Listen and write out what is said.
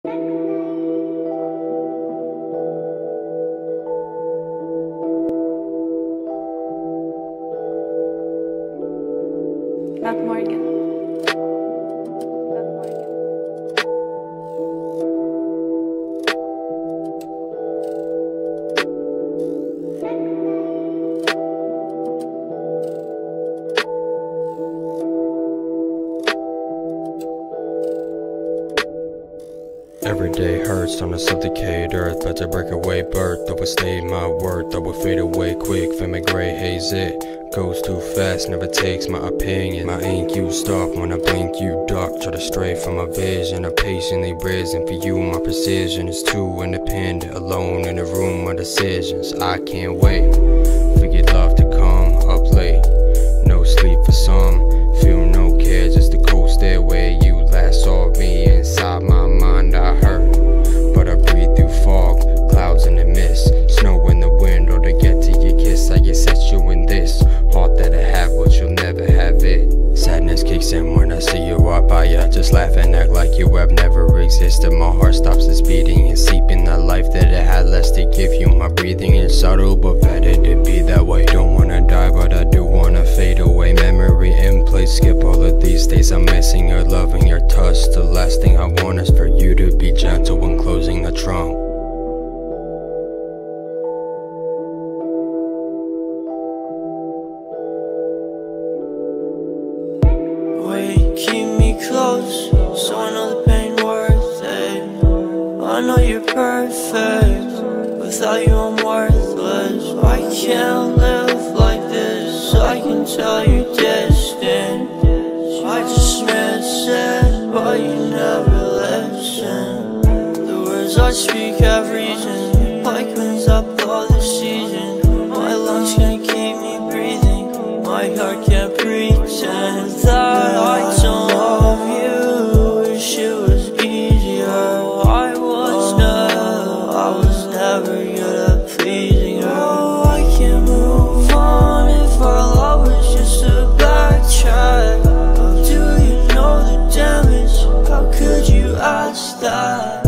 Matt Morgan. Every day hurts on a suffocated earth. Let a breakaway birth that would stay my worth, that would fade away quick. Feel my gray haze, it goes too fast, never takes my opinion. My ink used up, when I blink you duck. Try to stray from my vision, I'm patiently risen for you. My precision is too independent, alone in a room of decisions. I can't wait for your love to come up late. No sleep for some, feel no care, just the cold stairway. You last saw me inside my mind, I hurt, but I breathe through fog, clouds in the mist, snow in the wind, or to get to your kiss. I get set you in this heart that I have, but you'll never have it. Sadness kicks in when I see you walk by. I just laugh and act like you have never existed. My heart stops its beating and sleeping. The life that it had less to give you. My breathing is subtle, but better to be that way. Don't wanna die, but I do wanna fade away. Memory in place, skip all of these days. I'm missing your love and your touch. The last thing I want is for you to be gentle when closing the trunk. Keep me close, so I know the pain worth it. I know you're perfect, without you I'm worthless. I can't live like this, I can tell you're distant. I just miss it, but you never listen. The words I speak have reason, like winds up all the season. My lungs can't keep me breathing, my heart can't pretend that I don't love you. Wish it was easier. I was never good at pleasing her. Oh, I can't move on if our love was just a backtrack. Do you know the damage? How could you ask that?